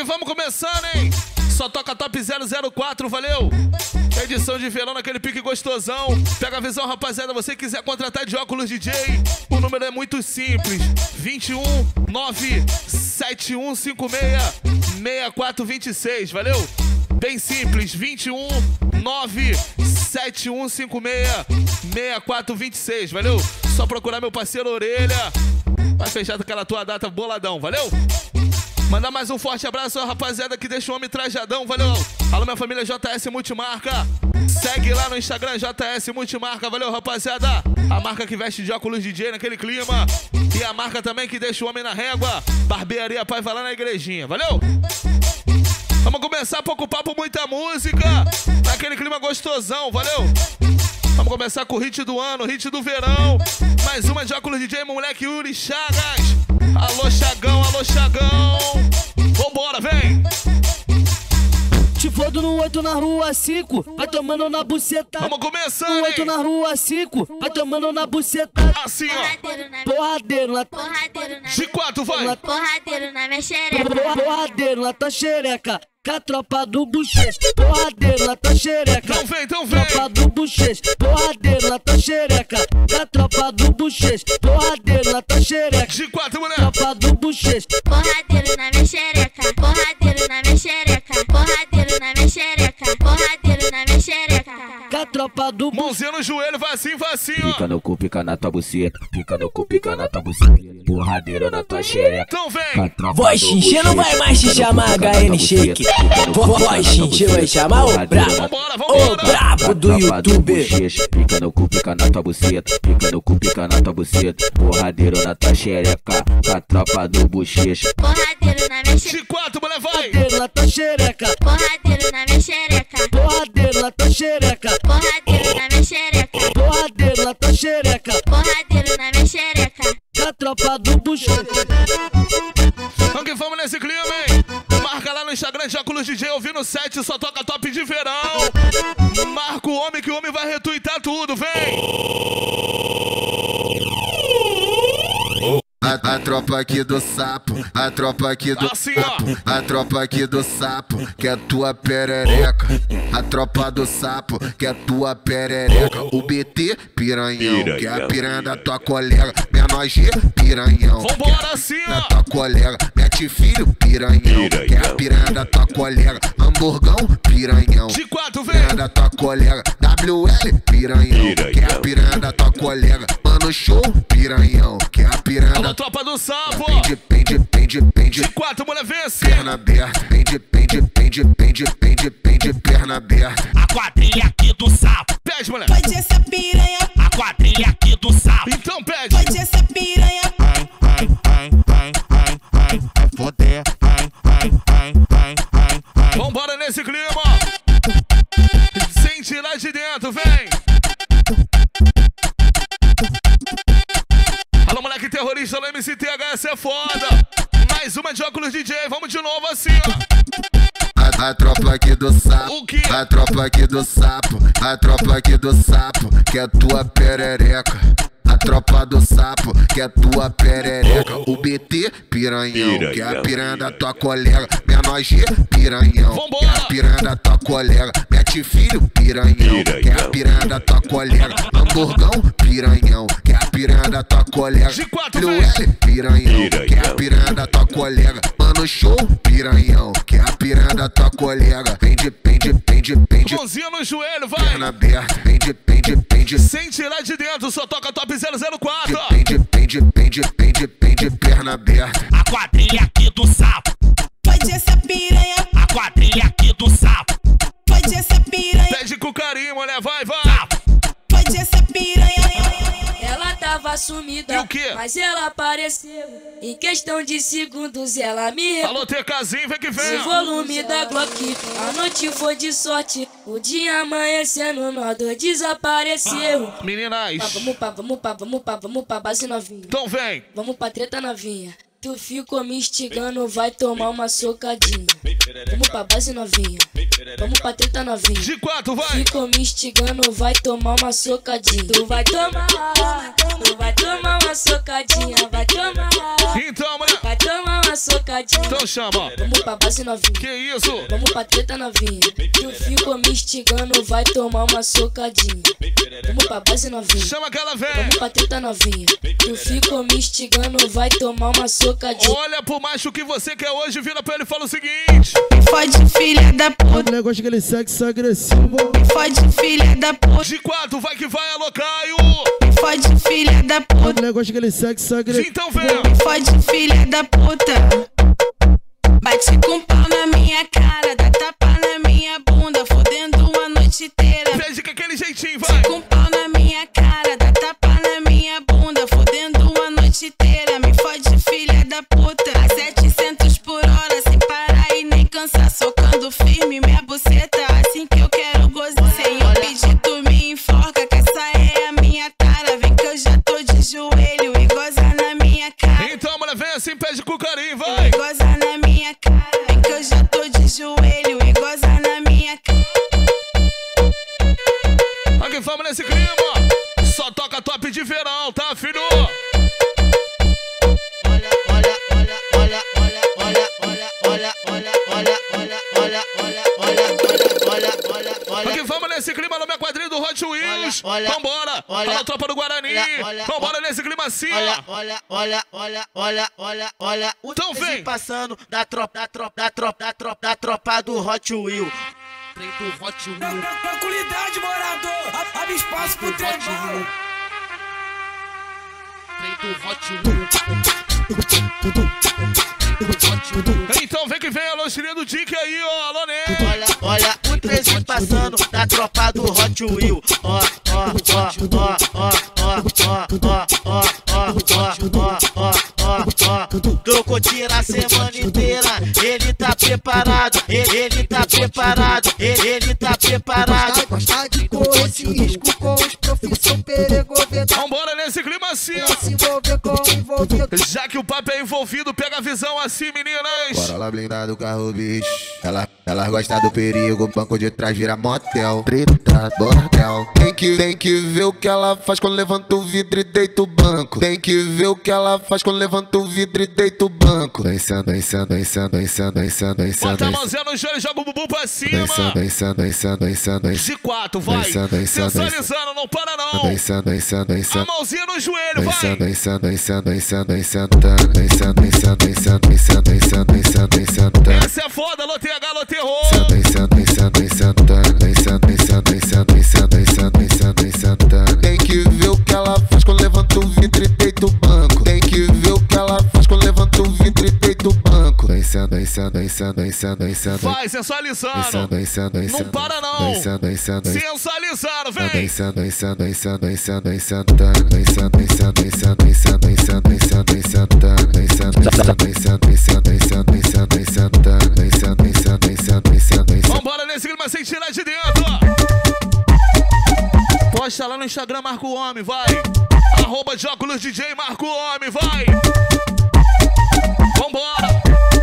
vamos começando, hein? Só toca top 004, valeu? Edição de verão naquele pique gostosão. Pega a visão, rapaziada. Você quiser contratar de óculos DJ, o número é muito simples: 21 97156 6426, valeu? Bem simples, 21 97156 6426, valeu? Só procurar meu parceiro Orelha. Vai fechar aquela tua data boladão, valeu? Mandar mais um forte abraço, rapaziada, que deixa o homem trajadão, valeu? Alô, minha família JS Multimarca. Segue lá no Instagram, JS Multimarca, valeu, rapaziada? A marca que veste de óculos DJ naquele clima. E a marca também que deixa o homem na régua. Barbearia Paiva lá na igrejinha, valeu? Vamos começar, pouco papo, muita música. Naquele clima gostosão, valeu? Vamos começar com o hit do ano, hit do verão. Mais uma de óculos DJ, moleque Yuri Chagas. Alô, Chagão, alô, Chagão. Vambora, vem. Te fodo no 8 na rua 5, vai tomando na buceta. Vamos começando, no 8 hein? na rua 5, vai tomando na buceta. Assim, ó. Porradeiro na De 4, vai. Porradeiro na minha xereca. Porradeiro na tua xereca. Com a tropa do Buchecha. Porradeiro na tua xereca. Então vem, então vem. Tropa do Buchecha. Porradeiro na tua xereca. Com a tropa do Buchecha. Porradeiro na tua xereca. De 4, mulher. Tropa do Buchecha. Porradeiro na minha xereca. Porradeiro na minha xereca. Porradeiro na minha xereca. Porradeiro na minha xereca. Com a tropa do Mãozinha no joelho, vai assim, ó. Pica no cu, pica na tua buceta. Pica no cu, pica na tua buceta. Porradeiro na tua xereca. Então vem. Voz xinchê não vai mais te chamar HN Shake. Voz xinchê vai chamar o brabo. Vambora, O vambora. brabo do YouTube. Pica no cu, pica na tua buceta. Pica no cu, pica na tua buceta. Porradeiro na tua xereca. Com a tropa do Bochecha. Porradeiro na minha xereca. De 4, mulher, vai. Porradeiro na tua xereca. Porradeiro na minha xereca. Porradeiro na tua xereca. Porradeiro na minha xereca. Porradeiro na tua xereca. Porradeiro na minha xereca. Com a tropa do Buchecha. Vamos que vamos nesse clima, hein? Marca lá no Instagram de óculos DJ, ouvindo 7, só toca top de verão. Marca o homem que o homem vai retuitar tudo, vem. A tropa aqui do sapo, a tropa aqui do Assim, ó. sapo, a tropa aqui do sapo, que é tua perereca. A tropa do sapo, que é tua perereca. O BT, piranhão, que é a piranha da tua colega. Menor G, piranhão, Vambora assim, da ó. tua colega. Mete filho, piranhão, que é a piranha da tua colega. Hamburgão, piranhão, De 4, piranha vem. da tua colega. WL, piranhão, que é a piranha da tua colega. Mano Show, piranhão, que é a piranha Alô, da tropa do sapo. pende, De 4, mulher, vem assim. perna aberta. Pende, perna aberta. A quadrilha aqui do sapo, Pede, mulher. Pode essa piranha, a quadrilha aqui do sapo. Então pede. pode essa piranha, Vai foder, Vambora nesse clima. Sem tirar de dentro, vem. Alô, moleque terrorista, alô, MCTHS é foda. Mais uma de óculos DJ, vamos de novo assim, ó. A tropa aqui do sapo, O quê? a tropa aqui do sapo, a tropa aqui do sapo, que é tua perereca. A tropa do sapo, que é tua perereca. O BT, piranhão, que é a piranha da tua colega. Menor G, piranhão, que é a piranha da tua colega. Mete filho, piranhão, que é a piranha da tua colega. Hamburgão, piranhão, que é a piranha da tua colega. De 4, WL, piranhão, que é a piranha da tua colega. Mano Show, piranhão, que é a piranha da tua colega. Pende, Mãozinha no joelho, vai. perna aberta. Pende, Sem tirar de dentro, só toca top 004. pende, perna aberta. a quadrilha aqui do sapo, pode essa piranha, a quadrilha aqui do sapo, pode essa piranha, Pede com carinho, mulher, vai. pode essa piranha. Ela tava sumida, E o quê? mas ela apareceu. Em questão de segundos ela me Alô, TKzinho, vem que o vem. volume da Glock. A noite foi de sorte, o dia amanhecendo, nós dois desapareceu. Meninas, Vamos pra base novinha. então vem. Vamos pra treta novinha. Tu ficou me instigando, vai tomar uma socadinha. Vamos pra base novinha. Vamos pra treta novinha. De 4, vai. Ficou me instigando, vai tomar uma socadinha. Tu vai tomar uma socadinha. Vai tomar Então, mulher. uma socadinha. socadinha. Então chama. Vamos pra base novinha. Que isso? Vamos pra treta novinha. Tu ficou me instigando, vai tomar uma socadinha. Vamos pra base novinha. Chama aquela velha. Vamos pra treta novinha. Tu ficou me instigando, vai tomar uma socadinha. Olha pro macho que você quer hoje, vira pra ele e fala o seguinte. Fode, filha da puta. O negócio que ele sexo agressivo. Fode, filha da puta. De 4, vai que vai, alô Caio. Fode, filha da puta. O negócio que ele sexo agressivo. Então vem. Fode, filha da puta. Bate com pau na minha cara, dá tapa na minha bunda, fodendo a noite inteira. Pede com aquele jeitinho, vai. Com pau na minha cara, dá tapa na minha bunda, fodendo a noite inteira. Me fode, filha da puta. A 700 por hora, sem parar e nem cansar, socando firme minha buceta. Assim que eu quero gozar. Sem eu pedir, tu me enforca, que essa é a minha tara. Vem que eu já tô de joelho e goza na minha cara. Então, mulher, vem assim, pede com carinho, vai. Goza na minha cara. Vem que eu já tô de joelho e goza na minha cara. Aqui vamos nesse clima. Só toca top de verão, tá, filho? Aqui vamos nesse clima no meu quadrinho do Hot Wheels. Vambora. Olha a tropa do Guarani. Vambora nesse clima assim, Olha. Então vem. Passando da tropa do Hot Wheels. Trem do Hot Wheels. Tranquilidade, morador. Abre espaço pro trem. Trem do Hot Wheels. Então vem que vem, alô, querido Dick aí, ó, alô, né? Olha, o 13 passando da tropa do Hot Wheels. Crocodilo a semana inteira, ele tá preparado, ele tá preparado, ele tá preparado. Gostar de correr esse risco com os profissão perigoso. Vambora nesse clima assim, ó. Se envolver com o envolvido. Já que o papo é envolvido, pega a visão assim, meninas. Bora lá blindar do carro, bicho. Elas gostam do perigo, banco de trás vira motel. Treta, bordel. Tem que ver o que ela faz quando levanta o vidro e deita o banco. Tem que ver o que ela faz quando levanta o vidro e deita o banco. Dançando. Bota a mãozinha no joelho e joga o bumbum pra cima. Dançando. De 4, vai. Sensualizando, não para não. Dançando. A mãozinha no joelho, vai. Essa é foda, alô TH, alô terror. Tem que ver o que ela faz quando levanta o vidro e deita o banco. Tem que ver o que ela faz quando levanta o vidro e deita o banco. Dançando. Vai, sensualizando. Não para não. Sensualizando, vem. Vambora nesse clima sem tirar de dentro. Posta lá no Instagram, Marco Homem, vai. @de DJ Marco Homem, vai. Vambora.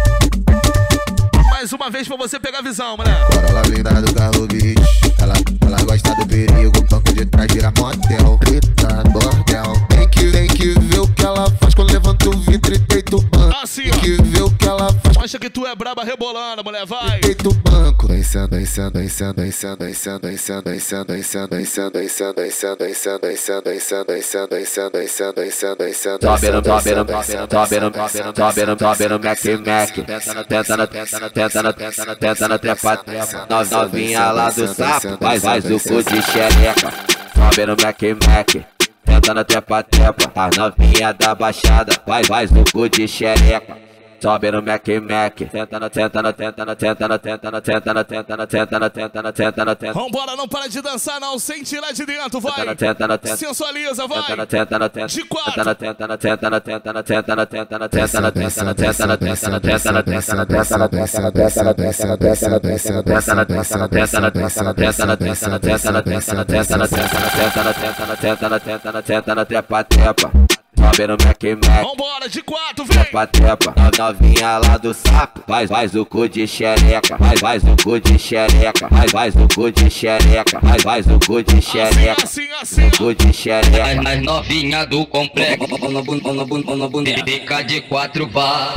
Mais uma vez pra você pegar a visão, moleque. Bora lá blindar do carro, bicho. Ela gosta do perigo, banco de trás vira motel. Treta, bordel. Tem que ver o que ela faz quando levanta o vidro e deita o banco. Assim, tem que ver o que ela faz. Mostra que tu é braba rebolando, mulher, vai. Deita o banco. Dançando. Novinha lá do sapo, faz o cu de xereca. Sobe no Mac, tenta na trepa. As novinha da baixada, faz o cu de xereca. Sobe no Mac, tenta. Vambora, não para de dançar não, sem tirar de dentro, vai. Sensualiza, vai. De 4. Tenta na trepa. sobe no Mac. Vambora, de 4, vem. Trepa, novinha lá do sapo. Faz o cu de xereca. Faz o cu de xereca. Faz o cu de xereca. Faz o cu de xereca. Assim. Cu de xereca. As novinha do complexo. Fica de 4 vai.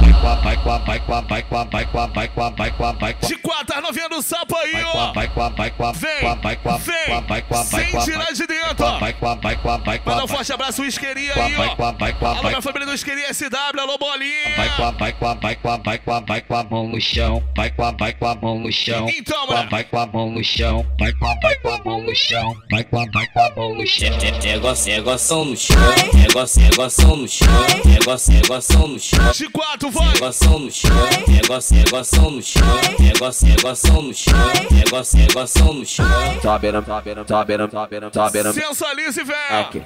De 4, as novinhas do sapo aí, ó. Vem. Sem tirar de dentro, ó. Manda um forte abraço, o Isqueirinha aí, ó. Alô, minha família do Isqueirinha SW, alô, bolinha. Vai com a mão no chão. Vai com a mão no chão. Então, mano. Vai com a mão no chão. Vai com a mão no chão. Vai com a mão no chão. Negoção no chão. Negoção no chão. Negoção no chão. De 4, vai. Negoção no chão. Negoção no chão. Negoção no chão. Negoção no chão. Sobe no. Sensualize, velho.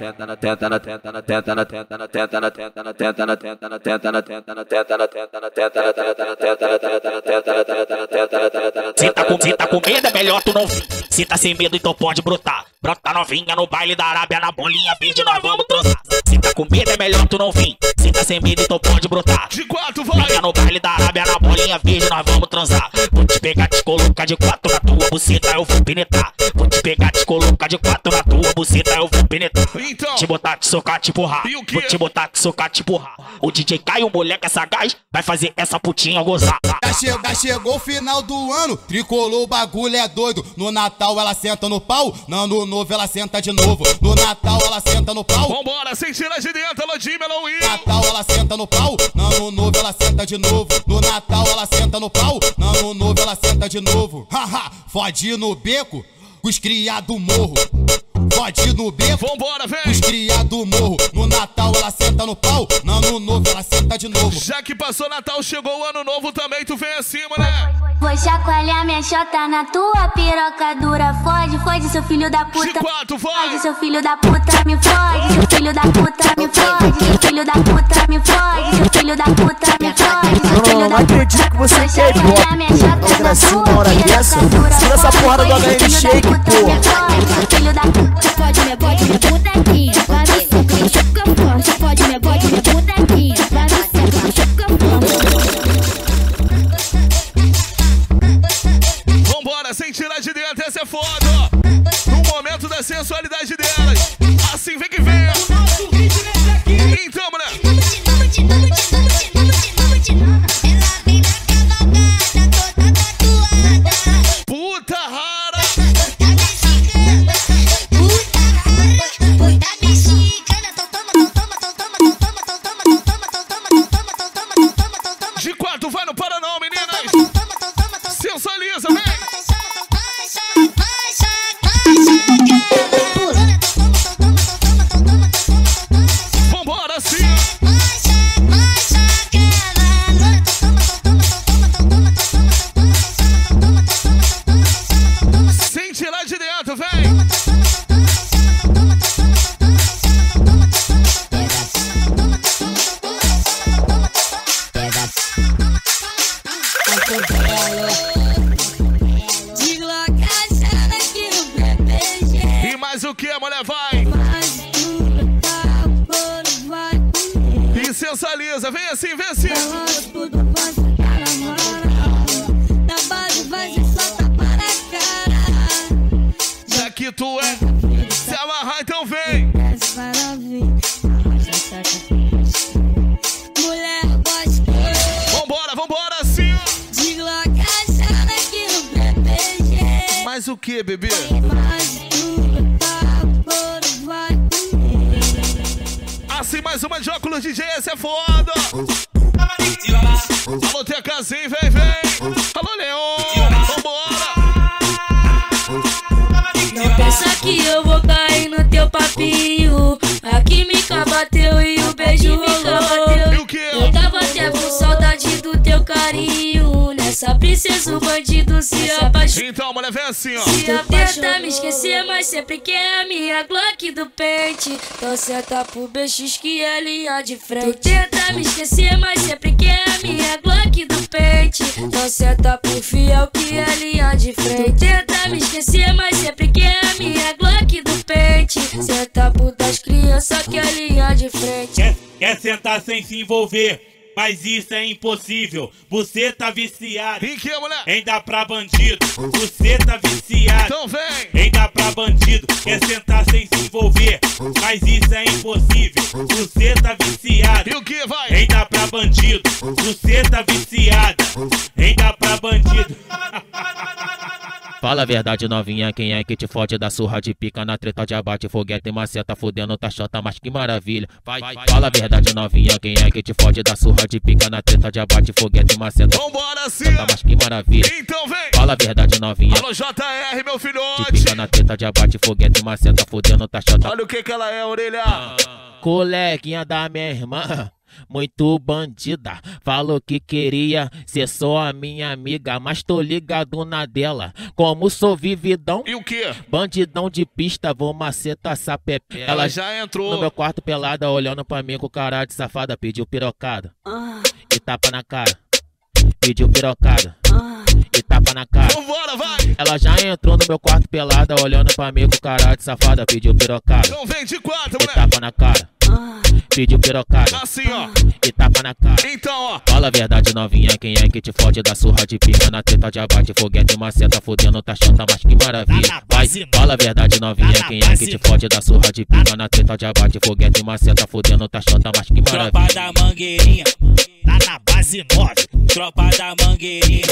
Se tá com medo é melhor tu não vir. Se tá sem medo então pode brotar. Brota novinha no baile da Arábia, na bolinha verde nós vamos transar. Se tá com medo é melhor tu não vir. Se tá sem medo então pode brotar. De 4, vai. Vinha no baile da Arábia, na bolinha verde nós vamos transar. Vou te pegar, te colocar de 4 na tua buceta, eu vou penetrar. Vou te pegar, te colocar de 4 na tua buceta, eu vou penetrar. Então. Te botar, te socar, te empurrar. Vou te botar, te socar, te empurrar. O DJ Caio, moleque sagaz, vai fazer essa putinha gozar. Já chegou o final do ano, tricolor o bagulho é doido. No Natal ela senta no pau, no ano novo ela senta de novo. No Natal ela senta no pau. Vambora, sem tirar de dentro, alô, Jimmy, alô, Will. No Natal ela senta no pau, no ano novo ela senta de novo. No Natal ela senta no pau, no ano novo ela senta de novo. Haha, fode no beco, os criados morro. Fode no beco, vambora, vem. Os criados morro. No Natal ela senta no pau, no ano novo ela senta de novo. Já que passou Natal, chegou o ano novo também, tu vem acima, né? Vou chacoalhar minha chota na tua piroca dura. Fode, seu filho da puta. De 4, vai. Fode, seu filho da puta, me fode. Seu filho da puta, me fode. Seu filho da puta, me fode. Seu filho da puta, me fode. Não acredito que você quer igual. Gracinha, uma hora dessa. Tira essa porra do HN Shake, porra. Filho da puta. Pode minha putaquinha, vai no seco, choca forte. Pode minha putaquinha, vai no seco, choca forte. Vambora, sem tirar de dentro, essa é foda, ó. No momento da sensualidade delas. Assim vem que vem. Então, moleque. Puta rara. De 4, vai, não para não, meninas. Sensualiza, vem. Vambora, sim. Sem tirar de dentro, vem. E mais o que, mulher? Vai! E sensualiza, vem assim, vem assim! Já que tu é se amarrar, então vem! Vambora, assim! Mais o que, bebê? Assim, mais uma de óculos DJ, essa é foda! Alô, TKzinho, vem! Alô, Leon! Vambora! Não pensa que eu vou cair no teu papinho. A química bateu e o beijo rolou. E o que? Eu tava até com saudade do teu carinho. Nessa princesa o bandido se apaixonou. Então, mulher, vem assim, ó. Se tenta me esquecer, mas sempre quer a minha Glock do pente. Então senta pro BX que é linha de frente. Tu tenta me esquecer, mas sempre quer a minha Glock do pente. Então senta pro fiel que é linha de frente. Tu tenta me esquecer, mas sempre quer a minha Glock do pente. Senta pro das crianças que é linha de frente. quer sentar sem se envolver. Mas isso é impossível, você tá viciado. Em que, mulher? Em dar pra bandido, você tá viciado. Então vem! Em dar pra bandido, quer sentar sem se envolver. Mas isso é impossível, você tá viciado. E o que, vai? Em dar pra bandido, você tá viciada. Em dar pra bandido. Fala a verdade, novinha, quem é que te fode da surra de pica na treta de abate, foguete e maceta, fudendo tá chota, mas que maravilha. Vai. Fala a verdade, novinha, quem é que te fode da surra de pica na treta de abate, foguete e maceta. Vambora, sim! Mas que maravilha. Então vem! Fala a verdade, novinha. Alô, JR, meu filhote! De pica na treta de abate, foguete e maceta, fudendo tá chota. Olha o que ela é, orelha! Coleguinha da minha irmã, muito bandida, falou que queria ser só a minha amiga, mas tô ligado na dela, como sou vividão. E o que? Bandidão de pista, vou macetar essa pepe. Ela já entrou no meu quarto pelada, olhando pra mim com cara de safada, pediu pirocada e tapa na cara, pediu pirocada e tapa na cara. Vambora, vai! Ela já entrou no meu quarto pelada, olhando pra mim com cara de safada, pediu pirocada. Então vem de quatro, e tapa na cara, pediu pirocada. Assim, ó. E tapa na cara. Então, ó. Fala a verdade, novinha, quem é que te fode da surra de pica na treta de abate, foguete e maceta, fudendo tá chota, mas que maravilha. Vai. Fala a verdade, novinha, quem é que te fode da surra de pica na treta de abate, foguete e maceta, fudendo tá chota, mas que maravilha. Tropa da Mangueirinha, lá na base 9. Tropa da Mangueirinha,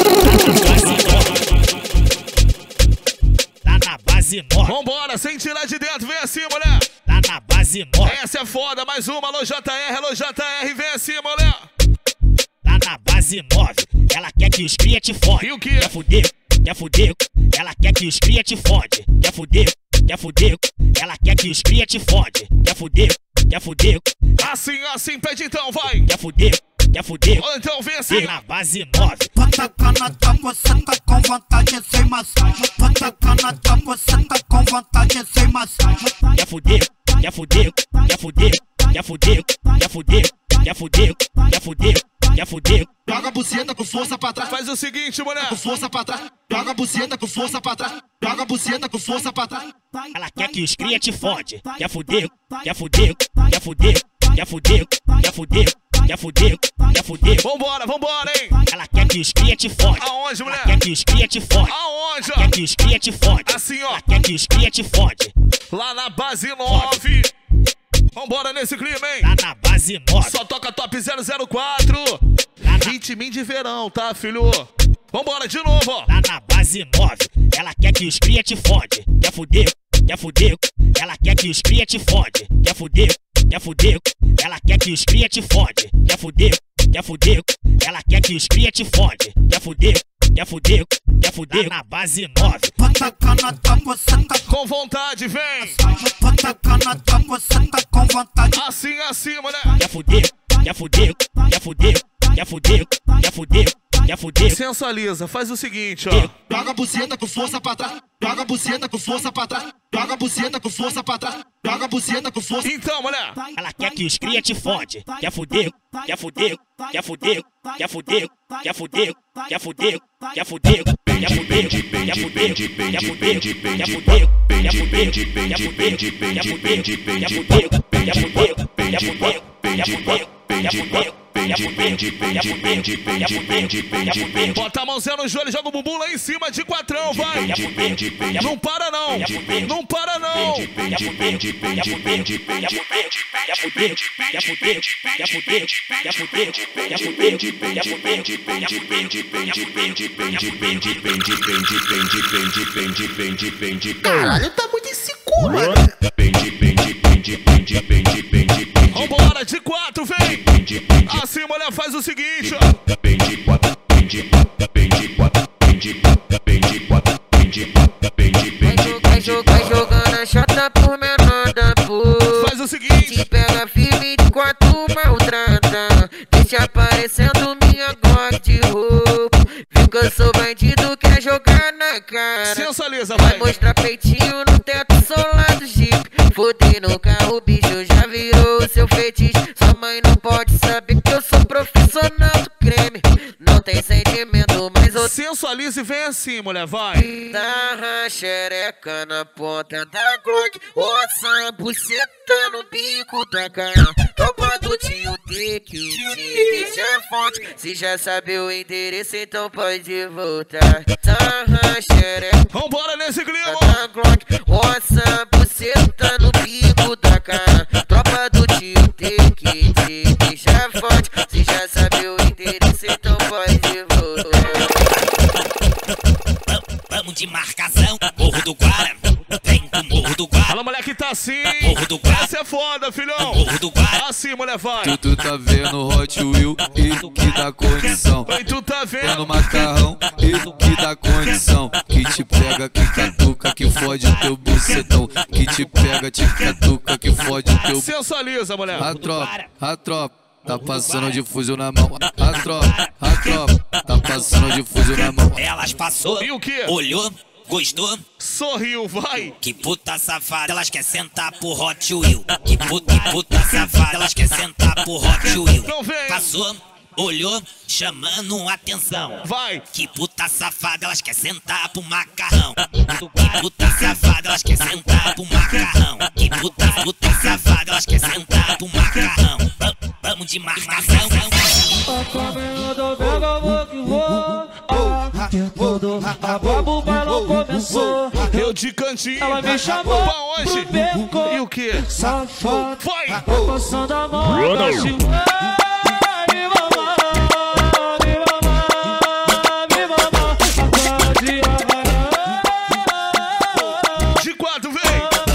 lá na base 9. Vambora, sem tirar de dentro, vem assim, mulher. Lá na base 9. Essa é foda, mais uma, alô JR, vem assim, mulher. Lá na base 9, ela quer que os cria te fode. E o que? Quer fuder, ela quer que os cria te fode. Quer fuder, ela quer que os cria te fode. Quer fuder. Assim, pede então, vai. Quer fuder. Ou então vem assim. Lá na base 9. Bota cana, tá você com vontade sem massagem. Bota cana, tá você com vontade sem massagem. Quer fuder. Joga a buceta com força pra trás. Faz o seguinte, mulher. Com força pra trás. Joga a buceta com força pra trás. Joga a buceta com força pra trás. Ela quer que os cria te fode. Quer fuder. Vambora, hein. Ela quer que os cria te fode. Aonde, mulher? Ela quer que os cria te fode. Aonde, ó? Quer que os cria te fode. Assim, ó. Ela quer que os cria te fode. Lá na base 9. Vambora nesse clima, hein? Lá na base 9. Só toca top 004. Ritminho de verão, tá, filho? Vambora de novo, ó. Lá na base 9. Ela quer que os cria te fode. Quer fuder. Ela quer que os cria te fode. Quer fuder. Ela quer que os cria te fode. Quer fuder. Ela quer que os cria te fode. Quer fuder. Lá na base 9. Bota cana, tá você com vontade, vem. Bota cana, tá você com vontade. Assim, mulher. Quer fuder. Sensualiza, faz o seguinte, ó. Joga a buceta com força pra trás. Joga a buceta com força pra trás. Joga a buceta com força pra trás. Joga a buceta com força. Então, mulher. Ela quer que os cria te fode. Quer fuder. Bota a mãozinha no joelho, joga o bumbum lá em cima de quatrão, vai. Não para não. Caralho, tá muito inseguro, mano. Vambora, de 4, vem. Assim, mulher, faz o seguinte, ó. Vai jogando a chata por menor da porra. Faz o seguinte. Te pega firme de 4 maltrata. Deixa aparecendo minha Glock de roupa. Viu que eu sou bandido, quer jogar na cara. Sensualiza, vai mostrar peitinho no teto solar do Jeep. Fodei no carro, bicho já virou o seu fetiche. Sua mãe não pode saber que eu sou profissional do creme. Não tem sentimento, mas eu Sensualiza e vem assim, mulher, vai. Dá xereca na ponta da Glock, ossa, buceta no bico da cara. Topa do tio Dick, já é fonte. Se já sabe o endereço, então pode voltar. Dá xereca. Vambora nesse clima. Da Glock, ossa, buceta no bico da cara. Tropa do tio Dick, já é fonte. Se já sabe o endereço, então pode voltar. Vamos de marcação, Morro do Guara. Vem pro Morro do Guara. Fala, mulher que tá assim. Morro do Guara. Essa é foda, filhão. Morro do Guara. Assim, mulher, vai. Tu tá vendo Hot Wheel e que dá condição. E tu tá vendo macarrão e que dá condição. Que te pega, que catuca, que fode o teu bucetão. Que te pega, te catuca, que fode o teu. Sensualiza, mulher. A tropa. Tá passando de fuzil na mão. A tropa, tá passando de fuzil na mão. Elas passou, e o quê? Olhou, gostou, sorriu, vai. Que puta safada, elas quer sentar pro Hot Wheel. Que puta safada, elas quer sentar pro Hot Wheel. Não vem. Passou, olhou, chamando atenção. Vai. Que puta safada, elas quer sentar pro macarrão. Que puta safada, elas quer sentar pro macarrão. Que puta safada, elas quer sentar pro macarrão. Vamos de marcação. Eu de cantinho. Ela me chamou pra onde? E o que? Safado. Vai. Passando a mão de quatro, vem.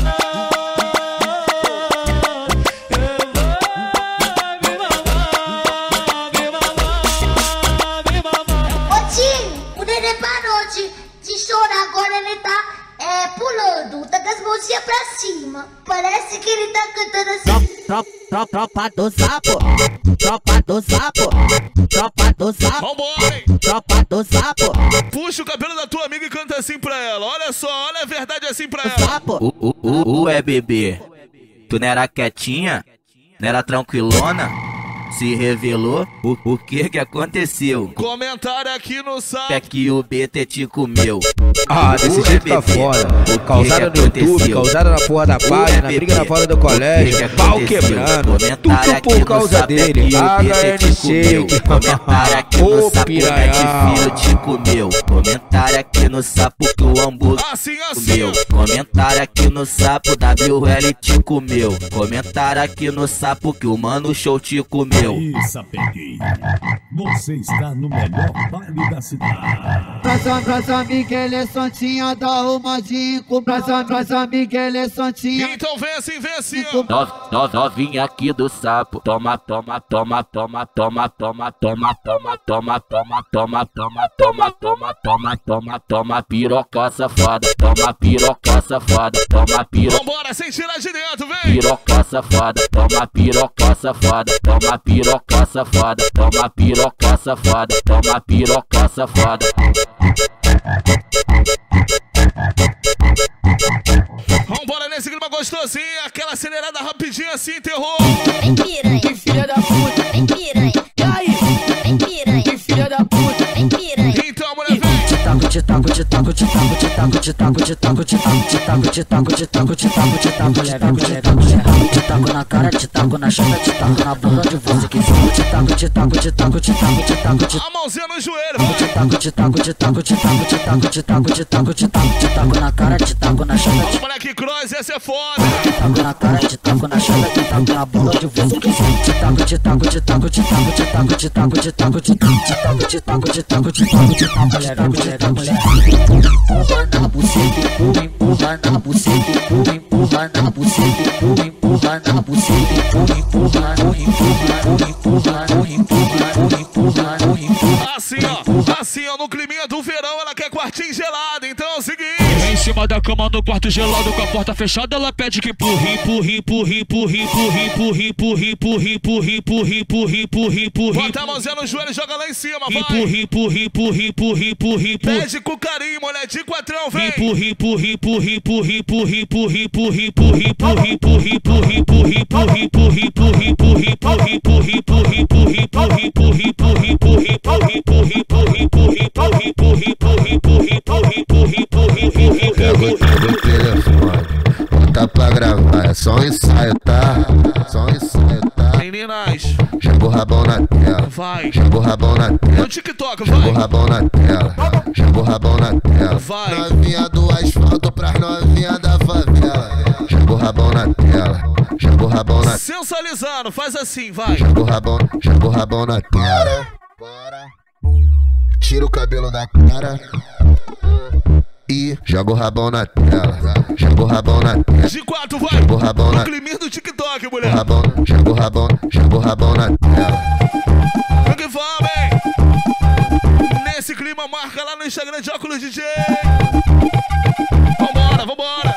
O neném parou de chorar, agora ele tá pulando, tá com as mãozinhas pra cima. Parece que ele tá cantando assim. Tropa do sapo, tropa do sapo, tropa do sapo. Vambora, hein? Tropa do sapo. Puxa o cabelo da tua amiga e canta assim pra ela. Olha só, olha a verdade assim pra ela. Ué, bebê, tu não era quietinha? Não era tranquilona? Se revelou o que aconteceu. Comentário aqui no site. É que o BT te comeu. Ah, desse jeito tá foda. Causada no YouTube, causada na porra da página, briga na porta do colégio, pau quebrando. Tudo por causa dele. HN Shake. Comentário aqui no sapo filho te comeu. Comentário aqui no sapo que o hambúrguer comeu. Comentário aqui no sapo WL te comeu. Comentário aqui no sapo que o Mano Show te comeu. Isso, peguei. Você está no melhor baile da cidade. Pra Miguel Santinha, dá uma dica. Pra Miguel Santinha. Então vem assim, Novinha aqui do sapo. Toma, piroca safada. Toma, piroca safada. Toma, piroca. Vambora, sem tirar de dentro, vem. Piroca safada. Toma, piroca safada. Toma, piroca safada. Toma, piroca safada. Toma, piroca safada. Vambora nesse clima gostosinho, aquela acelerada rapidinha assim, terror. Vem piranha, que filha da puta. Vem piranha, E aí? vem piranha, Que filha da puta. vem piranha. Então, mulher, vem. Te taco na cara, te taco na chata, te taco na bunda de você que for. Te A mãozinha no joelho, taco na cara, te taco na chata, Vamos, moleque cross, essa é foda. te taco na cara, te taco na chata, te taco na bunda de você que for. Te taco, empurra na buceta, empurra na buceta, empurra na buceta, empurra na buceta, empurra. Assim, ó, no climinha do verão, ela quer quartinho gelado, então é o seguinte. Em cima da cama no quarto gelado com a porta fechada, ela pede que empurre. Bota a mãozinha no joelho e joga lá em cima, vai. Pede com carinho, mulher, de quatrão, vem. rabão na tela. Vai. Joga o rabão na tela. No TikTok, vai. Joga o rabão na tela. Joga o rabão na tela. Vai. Novinha do asfalto pras novinha da favela. Joga o rabão na tela. Joga o rabão na tela. Sensualizando, faz assim, vai. Joga o rabão na tela. Tira o cabelo da cara. E joga o rabão na tela. Joga o rabão na tela. De 4, vai. Joga o rabão na tela. No climinho do TikTok, mulher. Joga o rabão na tela. Vamos que vamos, hein? Nesse clima, marca lá no Instagram de Óculos DJ. Vambora, vambora.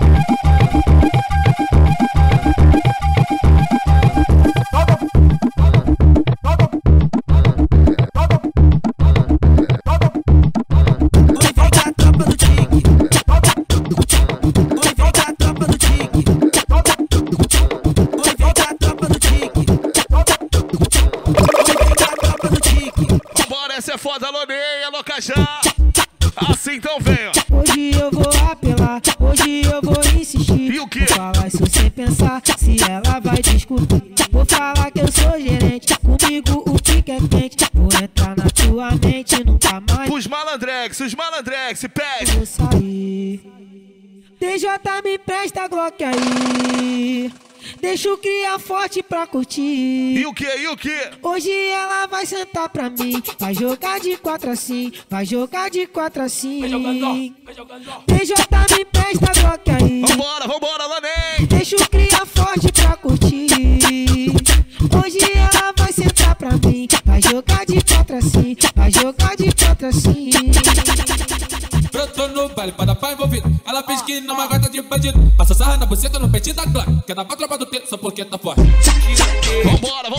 Essa é foda, Loneia, Locajá. Assim então venha. Hoje eu vou apelar, hoje eu vou insistir. E o quê? Vou falar isso sem pensar, se ela vai descobrir. Vou falar que eu sou gerente, comigo o pique é quente. Vou entrar na tua mente, nunca mais. Os malandrex, pede. Vou sair. DJ me empresta a Glock aí. Deixa o cria forte pra curtir. E o que? Hoje ela vai sentar pra mim. Vai jogar de 4 assim. Vai jogar de 4 assim. Vai jogando. DJ me empresta a Glock aí. Vambora, Lanei. Deixa o cria forte pra curtir. Hoje ela vai sentar pra mim. Vai jogar de 4 assim. Vai jogar de 4 assim. Brotou no baile para dar envolvido. Ela fez que não gata de bandido. Passa sarra na buceta no peitinho da Glock. Quer dar pra tropa do tempo só porque tá forte. Vambora.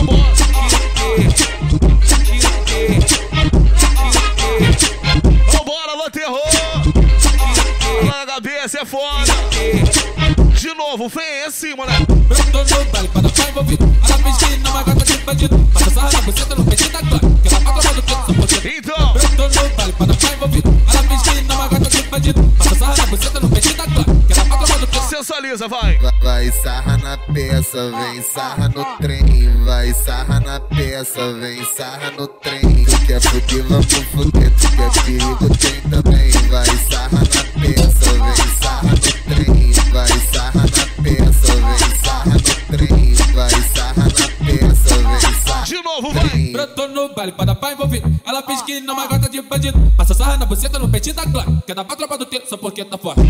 Vambora, Lô Terror. Lá na cabeça é foda. De novo, vem assim, moleque. Brotou no baile para dar envolvido. Ela fez que não gata de bandido. Passa sarra na buceta no peitinho da Glock. Quer dar pra tropa do tempo só porque então. Brotou no baile para dar envolvido. Ela fez que não gata de bandido. Passa sarra na buceta no peitinho da Glock. Quer dar pra tropa do tempo. Sensualiza, vai. Vai sarra na peça, vem sarra no trem. Vai sarra na peça, vem sarra no trem. Tu quer fuder, vamos fuder. Tu quer perigo, tem também. Vai sarra na peça, vem sarra no trem. Vai sarra na peça, vem sarra no trem. Vai sarra na peça, vem sarra. De novo, vai. Brotou no baile para dar envolvido. Ela fez que não gata de bandido. Passa sarra na buceta no peitinho da Glock. Quer dar pra tropa do tempo só porque tá forte.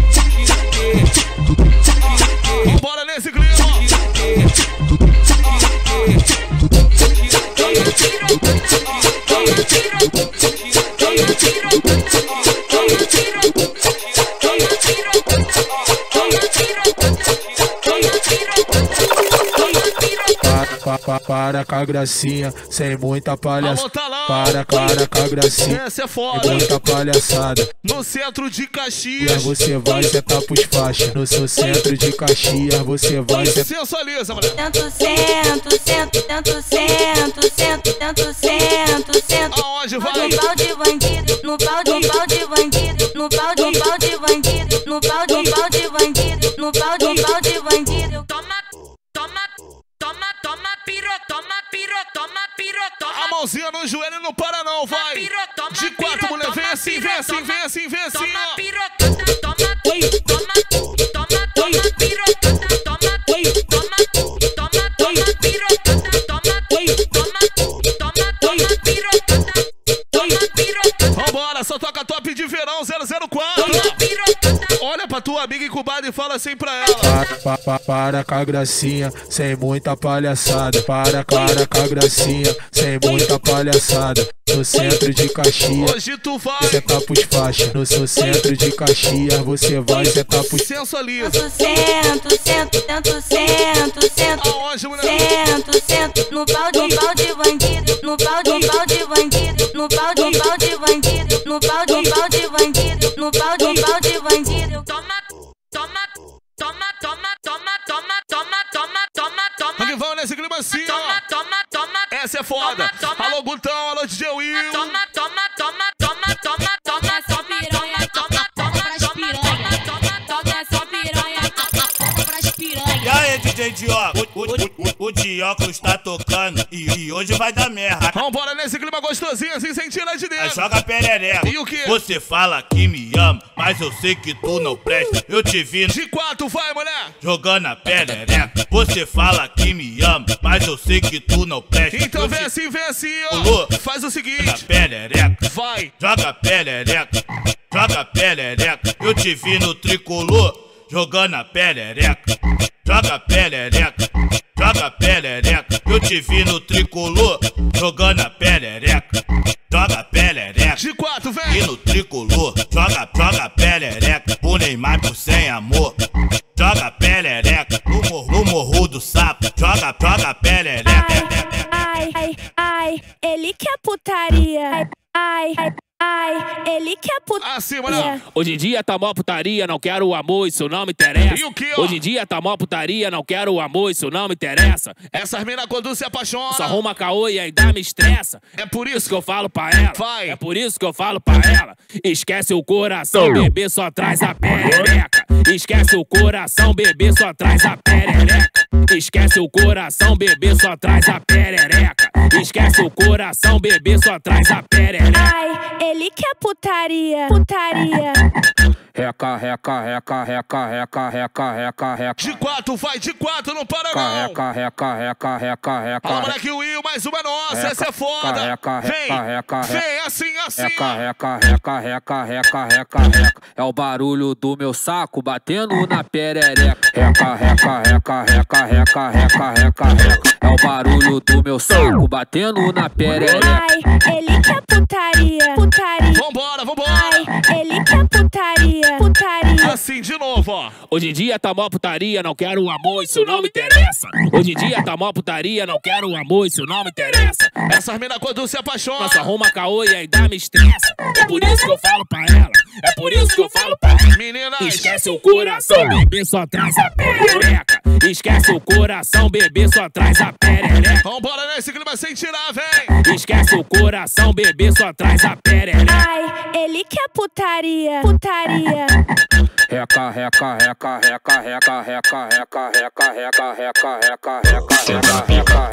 Vambora nesse clima. Para com a gracinha, sem muita palhaçada. Para com a gracinha, essa é foda. Sem muita palhaçada. No centro de Caxias, você vai sentar pros faixas. No seu centro de Caxias, você vai sentar. Sensualiza, moleque. Sento. Aonde vai? No pau de bandido, no pau de bandido, no pau de bandido, no pau de bandido, no pau de bandido. Toma, a mãozinha no joelho não para não, vai. De 4, mulher, vem assim, vem assim. Vambora, só toca top de verão 004. Olha pra tua amiga incubada e fala assim pra ela. Para com a gracinha, sem muita palhaçada. Para com a gracinha, sem muita palhaçada. No centro de Caxias, hoje tu vai sentar pros faixas. No seu centro de Caxias, você vai sentar pros. Sensualiza. Sento. Aonde, mulher? Sento. No pau de bandido, no pau de bandido, no pau de bandido, no pau de bandido, no pau de bandido. Vamos que vamos nesse clima assim, ó. Essa é foda. Alô, Gutão, alô, DJ Will. E aí, DJ Diogo, o Esse óculos tá tocando e hoje vai dar merda. Vambora nesse clima gostosinho, assim, sentindo lá de dentro. Aí joga perereca. E o que? Você fala que me ama, mas eu sei que tu não presta. Eu te vi de 4, vai, mulher. Jogando a perereca. Você fala que me ama, mas eu sei que tu não presta. Então vem assim, ó. Faz o seguinte. Joga perereca. Vai. Joga perereca. Joga perereca. Eu te vi no tricolor, jogando a perereca. Joga perereca. Joga perereca. Eu te vi no tricolor, jogando a perereca. Joga perereca. De 4, vem. E no tricolor, joga perereca. O Neymar por sem amor. Joga perereca. No morro do sapo. Joga perereca. Ai, ele quer putaria. Ai, ele quer putaria. Assim, mano. Hoje em dia tá mó putaria, não quero o amor, isso não me interessa. E o que, ó? Hoje em dia tá mó putaria, não quero o amor, isso não me interessa. Essas mina quando se apaixona só arruma caô e ainda me estressa. É por isso que eu falo pra ela. Vai. É por isso que eu falo pra ela. Esquece o coração, bebê, só traz a perereca. Esquece o coração, bebê, só traz a perereca. Esquece o coração, bebê, só traz a perereca. Esquece o coração, bebê, só traz a perereca. Ai, ele quer putaria. Putaria. Reca, reca, reca, reca, reca, reca, reca, reca. De 4, vai, de 4, não para não. Reca, reca, reca, reca, reca. Fala, moleque Will, mais uma nossa, essa é foda. Vem, assim. Reca, reca, reca, reca, reca, reca, reca. É o barulho do meu saco batendo na perereca. Reca, reca, reca, reca, reca, reca, reca, reca. É o barulho do meu saco batendo na perereca. Ai, ele quer putaria. Putaria. Vambora. Ai, ele quer putaria. Putaria. Assim de novo, ó. Hoje em dia tá mó putaria, não quero o amor, isso não me interessa. Hoje em dia tá mó putaria, não quero o amor, isso não me interessa. Essas mina quando se apaixona só arruma caô e ainda me estressa. É por isso que eu falo pra ela. É por isso que eu falo pra ela. Meninas, esquece o coração, bebê, só traz a perereca. Esquece o coração, bebê, só traz a perereca. Vambora nesse clima sem tirar, vem. Esquece o coração, bebê, só traz a perereca. Ai, ele quer putaria. Putaria. Reca, reca, reca, reca, reca, reca, reca, reca, reca, reca, reca, reca, reca,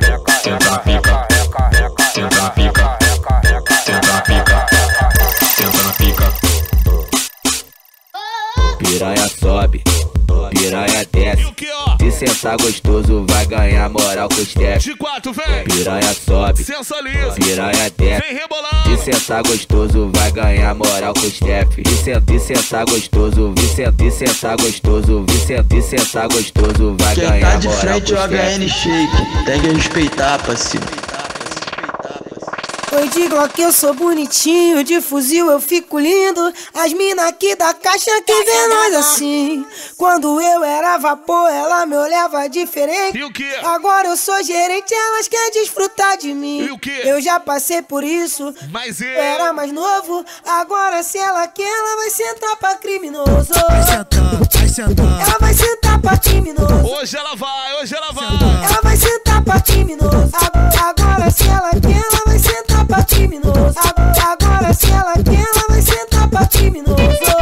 piranha sobe, piranha desce. Se sentar gostoso vai ganhar moral com os steps. De 4, vem. Piranha sobe, sensualiza. Piranha desce. Vem rebolando. Se sentar gostoso vai ganhar moral com os steps. Se sentar gostoso, se sentar gostoso, se sentar gostoso vai ganhar moral com os steps. Quem tá de frente é o HN Shape, tem que respeitar, parceiro. Oi, de Glock eu sou bonitinho, de fuzil eu fico lindo. As mina aqui da caixa que vê nós assim. Quando eu era vapor, ela me olhava diferente. E o que? Agora eu sou gerente, elas querem desfrutar de mim. E o que? Eu já passei por isso, mas eu era mais novo. Agora se ela quer, ela vai sentar pra criminoso. Vai sentar. Ela vai sentar pra criminoso. Hoje ela vai. Ela vai sentar pra criminoso. Agora se ela quer, ela vai sentar pra criminoso. Agora se ela quer, ela vai sentar pra criminoso.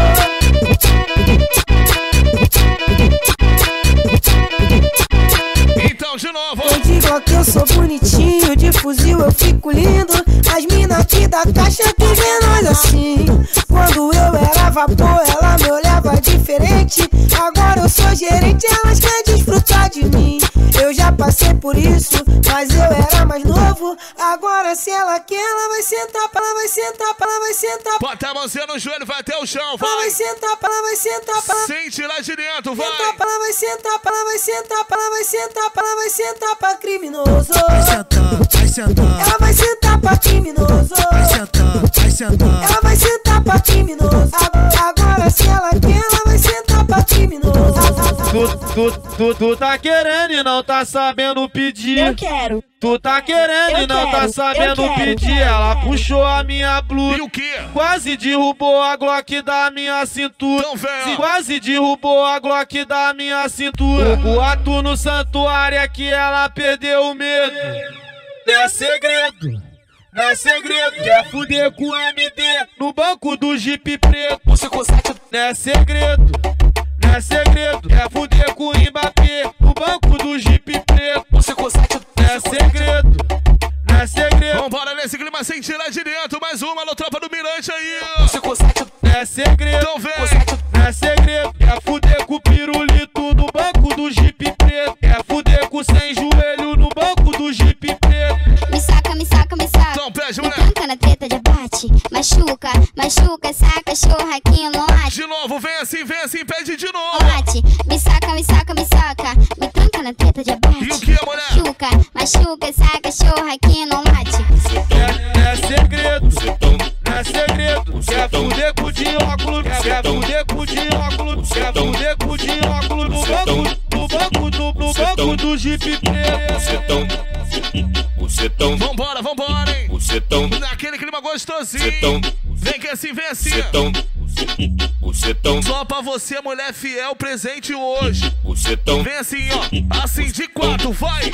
Então de novo. Eu digo que eu sou bonitinho, de fuzil eu fico lindo. As mina aqui da caixa que vê nós assim. Quando eu era vapor, ela me olhava diferente. Agora eu sou gerente, elas querem desfrutar de mim. Eu já passei por isso, mas eu era mais novo. Agora se ela quer, ela vai sentar, ela vai sentar, ela vai sentar. Bota a mãozinha no joelho, vai até o chão, vai. Ela vai sentar, ela vai sentar, ela sente lá de dentro, vai. Ela vai sentar, ela vai sentar, ela vai sentar, ela vai sentar pra criminoso. Vai sentar. Ela vai sentar pra criminoso. Vai sentar. Ela vai sentar pra criminoso. Agora se ela quer, ela vai sentar pra criminoso. Tu tá querendo e não tá sabendo pedir. Eu quero. Tu tá querendo e não tá sabendo pedir. Ela puxou a minha blusa. E o que? Quase derrubou a Glock da minha cintura. Então, quase derrubou a Glock da minha cintura. O boato no santuário é que ela perdeu o medo. Não é segredo. Não é segredo, quer fuder com o MD no banco do Jeep preto. Você consegue. Não é segredo, não é segredo, quer fuder com o Mbappé no banco do Jeep preto. Você consegue. é segredo, não é segredo. Vambora nesse clima sem tirar de dentro. Mais uma, alô, tropa do Mirante aí. Não é segredo, Então vem. não é segredo. Quer fuder com o pirulito no banco do Jeep preto. Quer fuder com 100 joelho no banco do Jeep preto. Me saca, me saca, me saca. Então pede, Me mulher. tranca na treta de abate. Machuca, machuca, essa cachorra aqui no late. De novo, vem assim, pede de novo. Late. Me saca, me saca, me saca. Me tranca na treta de abate. E o que, mulher? Machuca, machuca, essa cachorra aqui no late. É segredo, não é segredo. Quer fuder com o de óculos, quer fuder com o de óculos, quer fuder com o de óculos no banco do Jeep preto. Vambora, hein. Naquele clima gostosinho. Vem que assim, vem assim. Só pra você, mulher fiel, presente hoje. Vem assim, ó. Assim de 4, vai.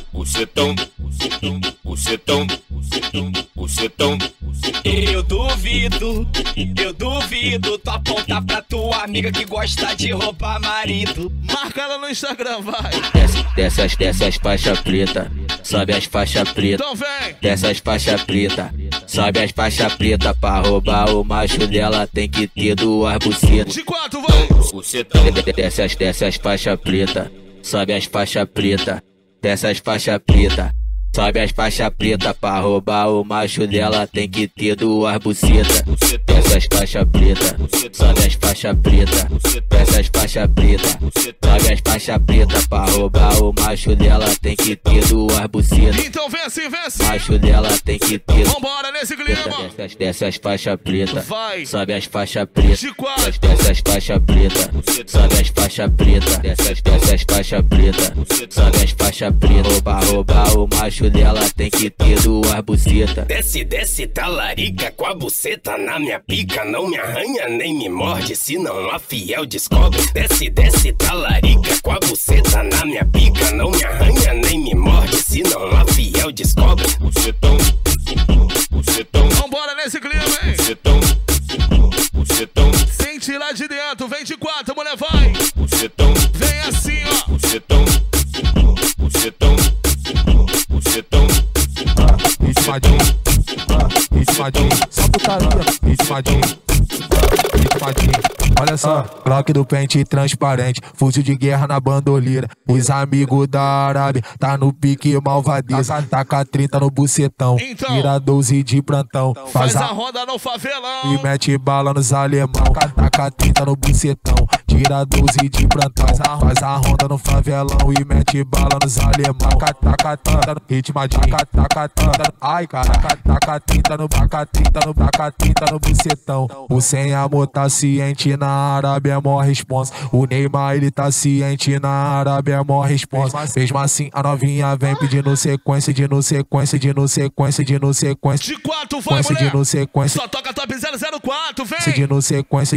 Eu duvido tu apontar pra tua amiga que gosta de roubar marido. Marca ela no Instagram, vai. Desce as faixas preta, sobe as faixas preta. Então vem. Desce as faixas preta, sobe as faixas preta. Pra roubar o macho dela tem que ter 2 bucetas. De 4, vai. Desce as faixas preta, sobe as faixas preta. Desce as faixas preta, sobe as faixas preta. Pra roubar o macho dela tem que ter 2 bucetas. Desce as faixas preta, sobe as faixas preta. Desce as faixas preta, sobe as faixas preta. Pra roubar o macho dela tem que ter 2 bucetas. Então vem assim, Macho dela tem que ter. Vambora nesse clima. Desce as faixas preta, vai. sobe as faixas preta. De 4. Desce as faixas preta, sobe as faixas preta. Desce as faixas preta, sobe as faixas preta. Pra roubar o macho dela tem que ter 2 bucetas. Desce, talarica com a buceta na minha pica. Não me arranha nem me morde, senão a fiel descobre. Desce, talarica com a buceta na minha pica. Não me arranha nem me morde, senão a fiel descobre. Vambora nesse clima, hein? Sente lá de dentro, vem de 4, mulher, vai. Vem assim, ó. Ritmadinho, só putaria. Ritmadinho. Olha só, Glock do pente transparente, fuzil de guerra na bandoleira. Os amigos da Arábia tá no pique malvadeza. Taca 30 no bucetão, tira 12 de plantão. Faz a ronda no favelão e mete bala nos alemão. Taca 30 no bucetão, tira 12 de plantão. Faz a ronda no favelão e mete bala nos alemão. Taca 30 no ritmadinho, taca 30. Ai cara, taca 30 no taca 30 no bucetão. O sem amor tá ciente, na Arábia é mó responsa. O Neymar ele tá ciente, na Arábia é mó responsa. Mesmo assim a novinha vem pedindo sequência, de no sequência. De 4, vai, mulher. De no sequência. Só toca top 004, vem. De no sequência.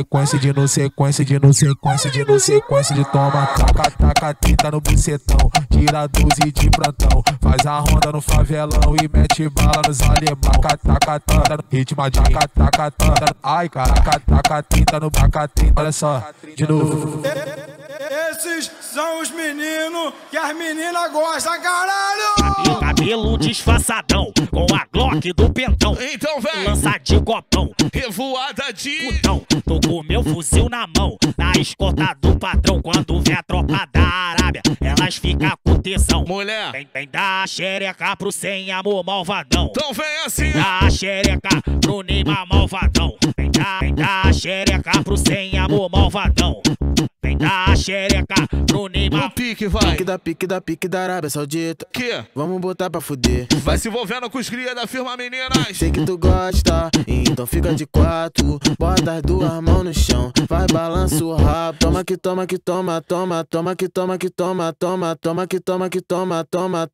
De toma, taca 30 no bucetão, tira 12 de plantão. Faz a ronda no favelão e mete bala nos alemão. Taca 30 no ritmadinho, taca 30. Ai cara, taca 30 no taca 30. Olha só, de novo. Esses são os meninos que as meninas gostam, caralho! Cabelo disfarçadão, com a Glock do pentão. Então vem. Lança de copão, revoada de putão. Tô com meu fuzil na mão, na escolta do padrão. Quando vê a tropa da Arábia, elas ficam com tesão. Mulher, vem dar xereca pro sem amor malvadão. Então vem assim. Dá xereca pro Neymar malvadão. Vem dar xereca pro sem amor malvadão. Vem dar xereca pro Neymar. No pique, vai. Pique da Arábia Saudita. Que? Vamos botar pra fuder. Vai se envolvendo com os cria da firma, meninas. Sei que tu gosta, então fica de 4. Bota as 2 mãos no chão, vai balança o rabo. Toma que toma que toma, toma que toma que toma, toma que toma que toma, toma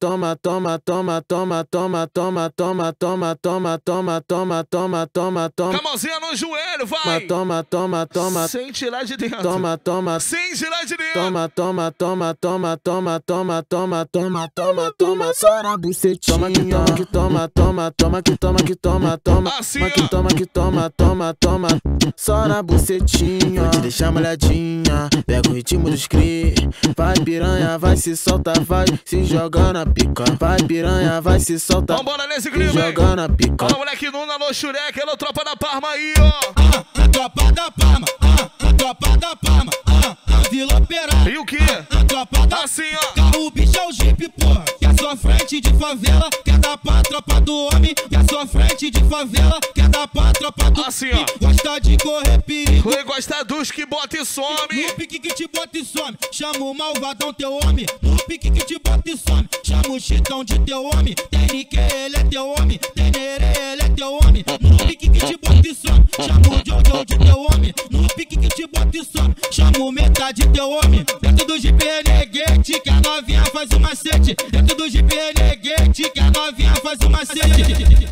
Com a mãozinha no joelho, vai. Toma. Sente lá de dentro. Toma. Assim, Giradinho. Toma, toma, toma, toma, toma, toma, toma, toma, toma, toma, só na bucetinha. Toma que toma, toma, toma que toma, que toma, toma, toma que toma, que toma, toma, toma, só na bucetinha. Vou te deixar molhadinha, pega o ritmo dos cri. Vai piranha, vai se solta, vai se jogar na pica. Vai piranha, vai se solta. Vambora nesse clima, jogar na pica. Olha o moleque Nuna no Xurek, alô tropa da Parma aí, ó. A tropa da Parma, a tropa da Parma, a Vila Operária. E o que? A tropa da assim, ó. O bicho é o Jeep, porra. Que é sua frente de favela, quer dar pra tropa do homem. Que é sua frente de favela, quer dar pra tropa do assim, ó. Gosta de correr perigo. Oi, gosta dos que bota e some. No pique que te bota e some. Chama o malvadão teu homem. No pique que te bota e some. Chama o chitão de teu homem. Tem Nique, ele é teu homem. Tem Nerê, ele é teu homem. No pique que te bota e some. Chama o Jojo de teu homem. No pique que te bota e some. Chama o metade teu homem. Dentro do Jeep Renegade, que a novinha faz um macete. Dentro do Jeep Renegade, que a novinha faz um macete.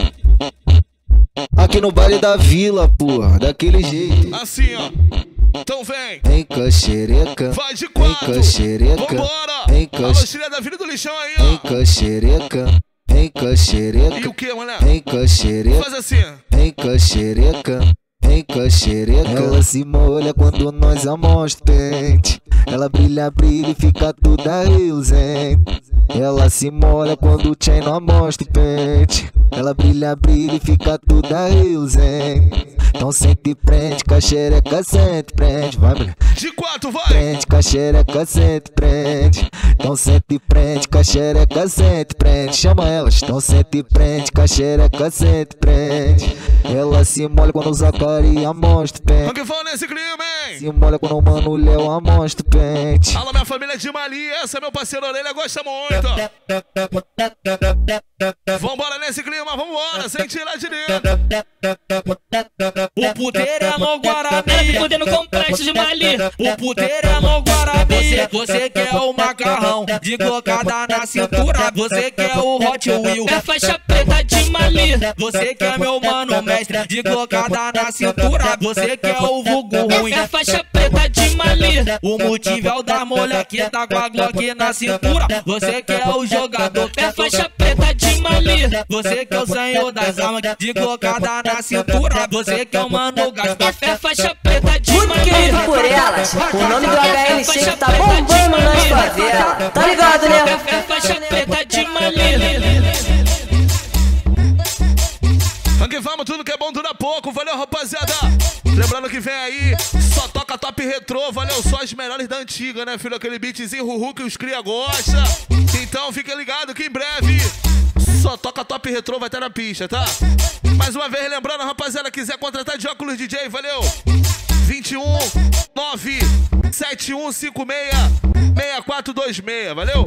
Aqui no baile da vila, porra, daquele jeito. Assim, ó. Então vem. Vem com a xereca. Vai de quatro. Vem com a xereca. Vambora. Vem com a xereca da Vila do Lixão aí, ó. Vem com a xereca. Vem com a xereca. E o que, mulher? Vem com a xereca. Faz assim. Vem com a xereca. Vem com a xereca. Ela se molha quando nós amostra o pente. Ela brilha, brilha e fica toda reluzente. Ela se molha quando o chain não amostra o pente. Ela brilha, brilha e fica toda reluzente. Então sente e prende, com a xereca sente, prende. Vai, mulher. De quatro, vai. Prende, com a xereca sente, prende. Então sente e prende, com a xereca sente, prende. Chama elas. Então sente e prende, com a xereca sente, prende. Ela se molha quando o Zacaria amostra o pente. Alguém fala nesse clima, hein? Se molha quando o Mano Léo amostra o pente. Alô, minha família de Mali, essa é meu parceiro Orelha, gosta muito. Vambora nesse clima, vambora, sem tirar de dentro. O puteiro é no Guarani, fudendo complexo de Mali. O puteiro é no Guarani. Você quer o macarrão de cocada na cintura. Você quer o Hot Wheel, é faixa preta de Mali. Você quer meu mano mestre de cocada na cintura. Você quer o vulgo ruim, é faixa preta de Mali. O motivo é o da mulher que tá com a Glock na cintura. Você quer o jogador, é faixa preta de Mali. Você quer o senhor das almas de cocada na cintura. Você quer o mano gasto, é faixa preta de Mali. Muito querido por elas, o nome do HLC que tá bombando nas favelas. Tá ligado, né? É faixa preta de Mali. Vamos que vamos, tudo que é bom dura pouco, valeu rapaziada. Lembrando que vem aí, só toca top retrô, valeu, só as melhores da antiga, né filho? Aquele beatzinho ruhu que os cria gosta. Então fica ligado que em breve só toca top retrô, vai estar na pista, tá? Mais uma vez lembrando, rapaziada, quiser contratar de óculos DJ, valeu? 21 97156 6426, valeu?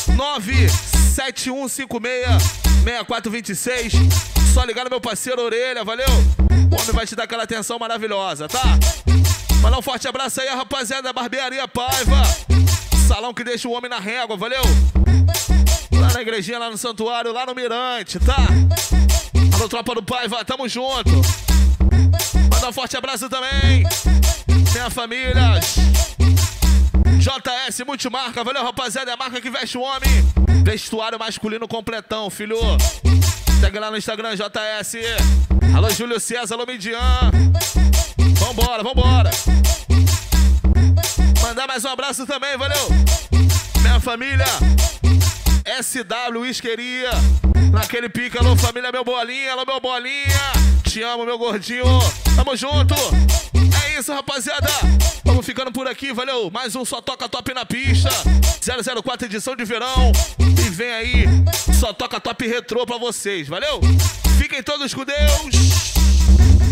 97156 6426. Só ligar no meu parceiro Orelha, valeu? O homem vai te dar aquela atenção maravilhosa, tá? Mandar um forte abraço aí, rapaziada da Barbearia Paiva. Salão que deixa o homem na régua, valeu? Lá na igrejinha, lá no santuário, lá no Mirante, tá? Alô, tropa do Paiva, tamo junto. Mandar um forte abraço também. Tem a família JS Multimarca, valeu, rapaziada? É a marca que veste o homem. Vestuário masculino completão, filho. Segue lá no Instagram, JS. Alô, Júlio César, alô, Midian. Vambora, vambora. Mandar mais um abraço também, valeu? Minha família SW Isqueria. Naquele pique, alô, família, meu bolinha, alô, meu bolinha. Te amo, meu gordinho. Tamo junto. É isso, rapaziada. Vamos ficando por aqui, valeu? Mais um Só Toca Top na pista. 004 edição de verão. E vem aí, Só Toca Top retrô pra vocês, valeu? Fiquem todos com Deus.